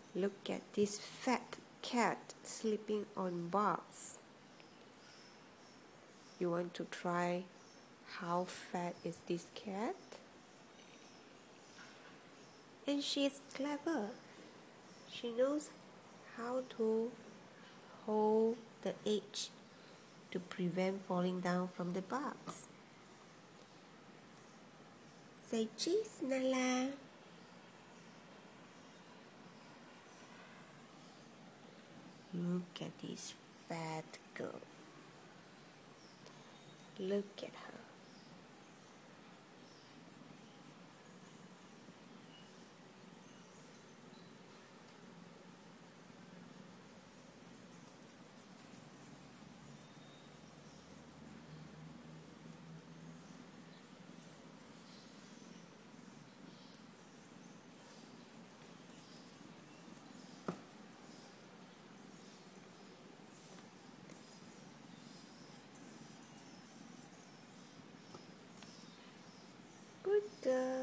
Look at this fat cat sleeping on bars. You want to try how fat is this cat? And she's clever. She knows how to hold the edge to prevent falling down from the bars. Say cheese, Nala. Look at this fat girl. Look at her. Good girl.